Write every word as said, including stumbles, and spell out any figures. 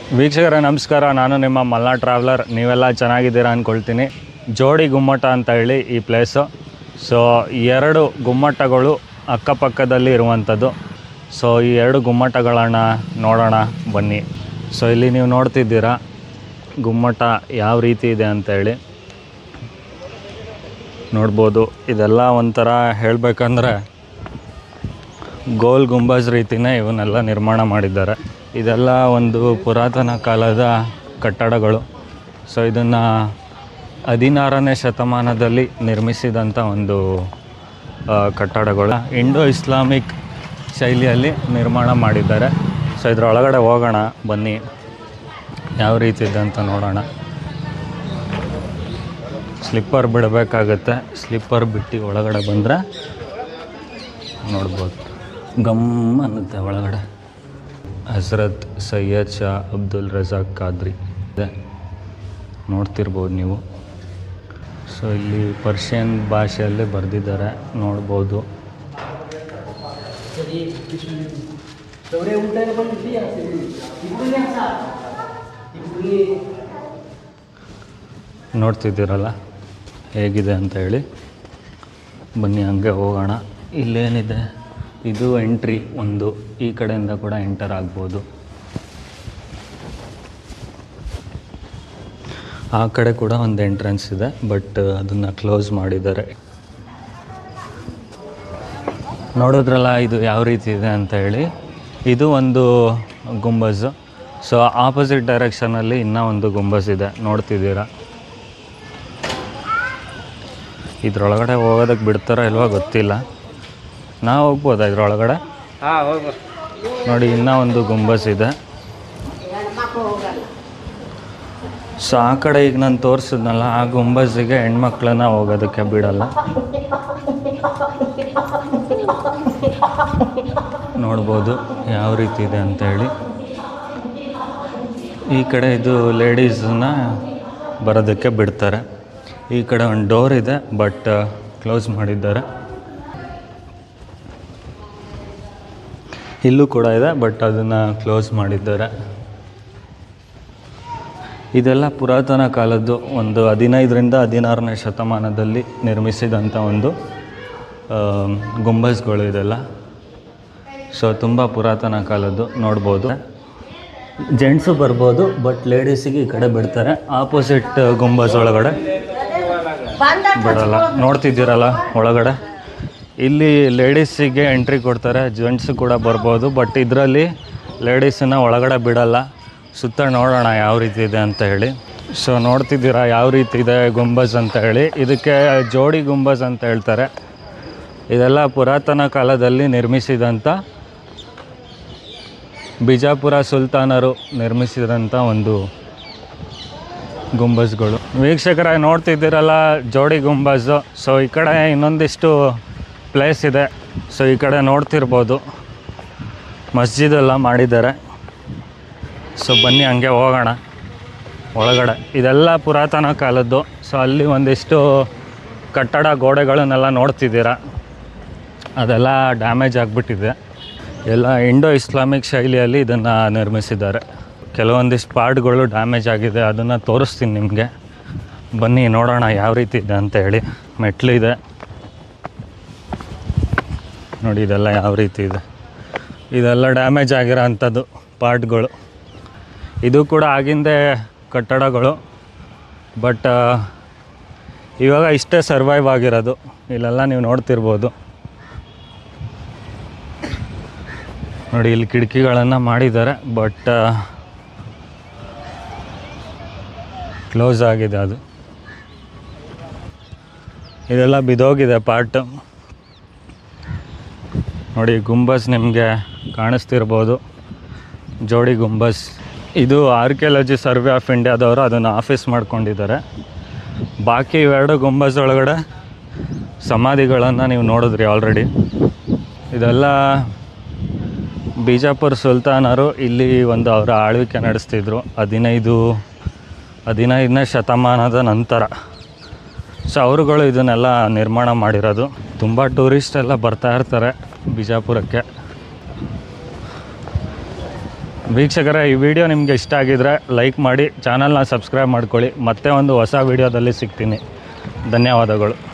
ವೀಕ್ಷಕರೇ ನಮಸ್ಕಾರ, ನಾನು ನಿಮ್ಮ ಮಲ್ನಾಡ್ ಟ್ರಾವೆಲರ್. ನೀವೆಲ್ಲ ಚೆನ್ನಾಗಿದ್ದೀರಾ ಅಂದ್ಕೊಳ್ತೀನಿ. ಜೋಡಿ ಗುಮ್ಮಟ ಅಂತ ಹೇಳಿ ಈ ಪ್ಲೇಸು. ಸೊ ಎರಡು ಗುಮ್ಮಟಗಳು ಅಕ್ಕಪಕ್ಕದಲ್ಲಿ ಇರುವಂಥದ್ದು. ಸೊ ಈ ಎರಡು ಗುಮ್ಮಟಗಳನ್ನು ನೋಡೋಣ ಬನ್ನಿ. ಸೊ ಇಲ್ಲಿ ನೀವು ನೋಡ್ತಿದ್ದೀರಾ ಗುಮ್ಮಟ ಯಾವ ರೀತಿ ಇದೆ ಅಂತೇಳಿ ನೋಡ್ಬೋದು. ಇದೆಲ್ಲ ಒಂಥರ ಹೇಳಬೇಕಂದ್ರೆ ಗೋಲ್ ಗುಂಬಜ್ ರೀತಿಯೇ ಇವನ್ನೆಲ್ಲ ನಿರ್ಮಾಣ ಮಾಡಿದ್ದಾರೆ. ಇದೆಲ್ಲ ಒಂದು ಪುರಾತನ ಕಾಲದ ಕಟ್ಟಡಗಳು. ಸೊ ಇದನ್ನು ಹದಿನಾರನೇ ಶತಮಾನದಲ್ಲಿ ನಿರ್ಮಿಸಿದಂಥ ಒಂದು ಕಟ್ಟಡಗಳು ಇಂಡೋ ಇಸ್ಲಾಮಿಕ್ ಶೈಲಿಯಲ್ಲಿ ನಿರ್ಮಾಣ ಮಾಡಿದ್ದಾರೆ. ಸೊ ಇದರೊಳಗಡೆ ಹೋಗೋಣ ಬನ್ನಿ, ಯಾವ ರೀತಿ ಇದೆ ಅಂತ ನೋಡೋಣ. ಸ್ಲಿಪ್ಪರ್ ಬಿಡಬೇಕಾಗತ್ತೆ. ಸ್ಲಿಪ್ಪರ್ ಬಿಟ್ಟು ಒಳಗಡೆ ಬಂದರೆ ನೋಡ್ಬೋದು, ಗಮ್ ಅನ್ನುತ್ತೆ ಒಳಗಡೆ. ಹಜರತ್ ಸೈಯದ್ ಶಾ ಅಬ್ದುಲ್ ರಜಾಕ್ ಖಾದ್ರಿ ಇದೆ, ನೋಡ್ತಿರ್ಬೋದು ನೀವು. ಸೊ ಇಲ್ಲಿ ಪರ್ಷಿಯನ್ ಭಾಷೆಯಲ್ಲೇ ಬರೆದಿದ್ದಾರೆ, ನೋಡ್ಬೋದು. ನೋಡ್ತಿದ್ದೀರಲ್ಲ ಹೇಗಿದೆ ಅಂತ ಹೇಳಿ. ಬನ್ನಿ ಹಂಗೆ ಹೋಗೋಣ. ಇಲ್ಲೇನಿದೆ, ಇದು ಎಂಟ್ರಿ ಒಂದು. ಈ ಕಡೆಯಿಂದ ಕೂಡ ಎಂಟರ್ ಆಗ್ಬೋದು. ಆ ಕಡೆ ಕೂಡ ಒಂದು ಎಂಟ್ರೆನ್ಸ್ ಇದೆ, ಬಟ್ ಅದನ್ನು ಕ್ಲೋಸ್ ಮಾಡಿದ್ದಾರೆ. ನೋಡಿದ್ರಲ್ಲ ಇದು ಯಾವ ರೀತಿ ಇದೆ ಅಂತ ಹೇಳಿ. ಇದು ಒಂದು ಗುಂಬಜ್. ಸೊ ಆಪೋಸಿಟ್ ಡೈರೆಕ್ಷನಲ್ಲಿ ಇನ್ನೂ ಒಂದು ಗುಂಬಜ್ ಇದೆ, ನೋಡ್ತಿದ್ದೀರಾ. ಇದ್ರೊಳಗಡೆ ಹೋಗೋದಕ್ಕೆ ಬಿಡ್ತಾರೋ ಇಲ್ವೋ ಗೊತ್ತಿಲ್ಲ. ನಾವು ಹೋಗ್ಬೋದಾ ಇದ್ರೊಳಗಡೆ? ನೋಡಿ, ಇನ್ನೂ ಒಂದು ಗುಂಬಜ್ ಇದೆ. ಸೊ ಆ ಕಡೆ ಈಗ ನಾನು ತೋರಿಸಿದ್ನಲ್ಲ, ಆ ಗುಂಬಜ್ಜಿಗೆ ಹೆಣ್ಮಕ್ಳನ್ನ ಹೋಗೋದಕ್ಕೆ ಬಿಡಲ್ಲ. ನೋಡ್ಬೋದು ಯಾವ ರೀತಿ ಇದೆ ಅಂತೇಳಿ. ಈ ಕಡೆ ಇದು ಲೇಡೀಸನ್ನ ಬರೋದಕ್ಕೆ ಬಿಡ್ತಾರೆ. ಈ ಕಡೆ ಒಂದು ಡೋರ್ ಇದೆ, ಬಟ್ ಕ್ಲೋಸ್ ಮಾಡಿದ್ದಾರೆ. ಇಲ್ಲೂ ಕೂಡ ಇದೆ, ಬಟ್ ಅದನ್ನು ಕ್ಲೋಸ್ ಮಾಡಿದ್ದಾರೆ. ಇದೆಲ್ಲ ಪುರಾತನ ಕಾಲದ್ದು, ಒಂದು ಹದಿನೈದರಿಂದ ಹದಿನಾರನೇ ಶತಮಾನದಲ್ಲಿ ನಿರ್ಮಿಸಿದಂಥ ಒಂದು ಗುಂಬಜ್ಗಳು ಇದೆಲ್ಲ. ಸೊ ತುಂಬ ಪುರಾತನ ಕಾಲದ್ದು, ನೋಡ್ಬೋದು. ಜೆಂಟ್ಸು ಬರ್ಬೋದು, ಬಟ್ ಲೇಡೀಸಿಗೆ ಈ ಕಡೆ ಬಿಡ್ತಾರೆ. ಆಪೋಸಿಟ್ ಗುಂಬಜ್ ಒಳಗಡೆ ಬಿಡಲ್ಲ. ನೋಡ್ತಿದ್ದೀರಲ್ಲ ಒಳಗಡೆ, ಇಲ್ಲಿ ಲೇಡೀಸಿಗೆ ಎಂಟ್ರಿ ಕೊಡ್ತಾರೆ, ಜೆಂಟ್ಸು ಕೂಡ ಬರ್ಬೋದು, ಬಟ್ ಇದರಲ್ಲಿ ಲೇಡೀಸನ್ನು ಒಳಗಡೆ ಬಿಡಲ್ಲ. ಸುತ್ತ ನೋಡೋಣ ಯಾವ ರೀತಿ ಇದೆ ಅಂತ ಹೇಳಿ. ಸೊ ನೋಡ್ತಿದ್ದೀರಾ ಯಾವ ರೀತಿ ಇದೆ ಗುಂಬಜ್ ಅಂತ ಹೇಳಿ. ಇದಕ್ಕೆ ಜೋಡಿ ಗುಂಬಜ್ ಅಂತ ಹೇಳ್ತಾರೆ. ಇದೆಲ್ಲ ಪುರಾತನ ಕಾಲದಲ್ಲಿ ನಿರ್ಮಿಸಿದಂಥ, ಬಿಜಾಪುರ ಸುಲ್ತಾನರು ನಿರ್ಮಿಸಿದಂಥ ಒಂದು ಗುಂಬಜ್ಗಳು. ವೀಕ್ಷಕರಾಗಿ ನೋಡ್ತಿದ್ದೀರಲ್ಲ ಜೋಡಿ ಗುಂಬಜ್. ಸೊ ಈ ಕಡೆ ಇನ್ನೊಂದಿಷ್ಟು ಪ್ಲೇಸ್ ಇದೆ. ಸೊ ಈ ಕಡೆ ನೋಡ್ತಿರ್ಬೋದು ಮಸ್ಜಿದೆಲ್ಲ ಮಾಡಿದ್ದಾರೆ. ಸೊ ಬನ್ನಿ ಹಂಗೆ ಹೋಗೋಣ ಒಳಗಡೆ. ಇದೆಲ್ಲ ಪುರಾತನ ಕಾಲದ್ದು. ಸೊ ಅಲ್ಲಿ ಒಂದಿಷ್ಟು ಕಟ್ಟಡ ಗೋಡೆಗಳನ್ನೆಲ್ಲ ನೋಡ್ತಿದ್ದೀರಾ, ಅದೆಲ್ಲ ಡ್ಯಾಮೇಜ್ ಆಗಿಬಿಟ್ಟಿದೆ. ಎಲ್ಲ ಇಂಡೋ ಇಸ್ಲಾಮಿಕ್ ಶೈಲಿಯಲ್ಲಿ ಇದನ್ನು ನಿರ್ಮಿಸಿದ್ದಾರೆ. ಕೆಲವೊಂದಿಷ್ಟು ಪಾರ್ಟ್ಗಳು ಡ್ಯಾಮೇಜ್ ಆಗಿದೆ, ಅದನ್ನು ತೋರಿಸ್ತೀನಿ ನಿಮಗೆ. ಬನ್ನಿ ನೋಡೋಣ ಯಾವ ರೀತಿ ಇದೆ ಅಂತ ಹೇಳಿ. ಮೆಟ್ಲು ಇದೆ ನೋಡಿ, ಇದೆಲ್ಲ ಯಾವ ರೀತಿ ಇದೆ. ಇದೆಲ್ಲ ಡ್ಯಾಮೇಜ್ ಆಗಿರೋ ಅಂಥದ್ದು ಪಾರ್ಟ್ಗಳು. ಇದು ಕೂಡ ಆಗಿಂದೇ ಕಟ್ಟಡಗಳು, ಬಟ್ ಇವಾಗ ಇಷ್ಟೇ ಸರ್ವೈವ್ ಆಗಿರೋದು. ಇಲ್ಲೆಲ್ಲ ನೀವು ನೋಡ್ತಿರ್ಬೋದು ನೋಡಿ, ಇಲ್ಲಿ ಕಿಟಕಿಗಳನ್ನು ಮಾಡಿದ್ದಾರೆ, ಬಟ್ ಕ್ಲೋಸ್ ಆಗಿದೆ ಅದು. ಇದೆಲ್ಲ ಬಿದ್ದೋಗಿದೆ ಪಾರ್ಟ್. ನೋಡಿ ಗುಂಬಜ್ ನಿಮಗೆ ಕಾಣಿಸ್ತಿರ್ಬೋದು, ಜೋಡಿ ಗುಂಬಜ್. ಇದು ಆರ್ಕಿಯಾಲಜಿ ಸರ್ವೆ ಆಫ್ ಇಂಡಿಯಾದವರು ಅದನ್ನು ಆಫೀಸ್ ಮಾಡ್ಕೊಂಡಿದ್ದಾರೆ. ಬಾಕಿ ಇವೆರಡು ಗುಂಬಜ್ ಒಳಗಡೆ ಸಮಾಧಿಗಳನ್ನು ನೀವು ನೋಡಿದ್ರಿ ಆಲ್ರೆಡಿ. ಇದೆಲ್ಲ ಬಿಜಾಪುರ ಸುಲ್ತಾನರು ಇಲ್ಲಿ ಒಂದು ಅವರ ಆಳ್ವಿಕೆ ನಡೆಸ್ತಿದ್ರು ಹದಿನೈದು ಹದಿನೈದನೇ ಶತಮಾನದ ನಂತರ. ಸೊ ಅವರುಗಳು ಇದನ್ನೆಲ್ಲ ನಿರ್ಮಾಣ ಮಾಡಿರೋದು. ತುಂಬ ಟೂರಿಸ್ಟ್ ಎಲ್ಲ ಬರ್ತಾ ಇರ್ತಾರೆ ಬಿಜಾಪುರಕ್ಕೆ. ವೀಕ್ಷಕರೇ, ಈ ವಿಡಿಯೋ ನಿಮಗೆ ಇಷ್ಟ ಆಗಿದ್ರೆ ಲೈಕ್ ಮಾಡಿ, ಚಾನಲ್ನ ಸಬ್ಸ್ಕ್ರೈಬ್ ಮಾಡ್ಕೊಳ್ಳಿ. ಮತ್ತೆ ಒಂದು ಹೊಸ ವಿಡಿಯೋದಲ್ಲಿ ಸಿಗ್ತೀನಿ. ಧನ್ಯವಾದಗಳು.